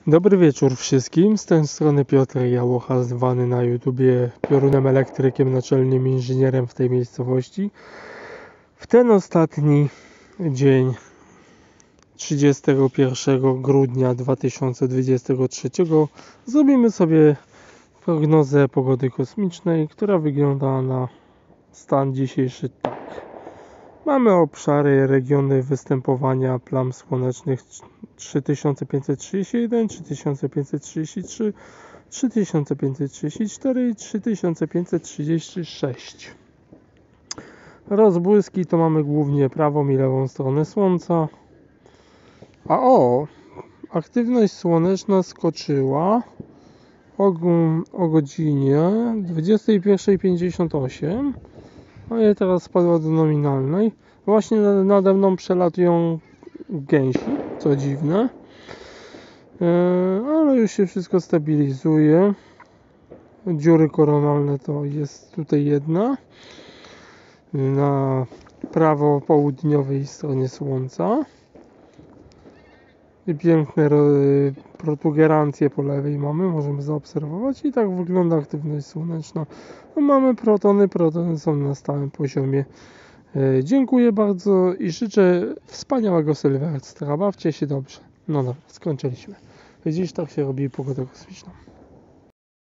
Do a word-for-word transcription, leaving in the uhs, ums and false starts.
Dobry wieczór wszystkim, z tej strony Piotr Jałocha, zwany na YouTubie Piorunem Elektrykiem, naczelnym inżynierem w tej miejscowości. W ten ostatni dzień trzydziestego pierwszego grudnia dwa tysiące dwudziestego trzeciego zrobimy sobie prognozę pogody kosmicznej, która wygląda na stan dzisiejszy tak. Mamy obszary, regiony występowania plam słonecznych trzy tysiące pięćset trzydzieści jeden, trzy tysiące pięćset trzydzieści trzy, trzy tysiące pięćset trzydzieści cztery i trzy tysiące pięćset trzydzieści sześć. Rozbłyski to mamy głównie prawą i lewą stronę Słońca. A o, aktywność słoneczna skoczyła o, o godzinie dwudziestej pierwszej pięćdziesiąt osiem. No i teraz spadła do nominalnej. Właśnie nade mną przelatują gęsi, co dziwne. Ale już się wszystko stabilizuje. Dziury koronalne to jest tutaj jedna. Na prawo-południowej stronie Słońca. I piękne protuberancje po lewej mamy, możemy zaobserwować. I tak wygląda aktywność słoneczna. No mamy protony, protony są na stałym poziomie. E, dziękuję bardzo i życzę wspaniałego Sylwestra. Bawcie się dobrze. No dobra, skończyliśmy. Widzisz, tak się robi pogoda kosmiczna.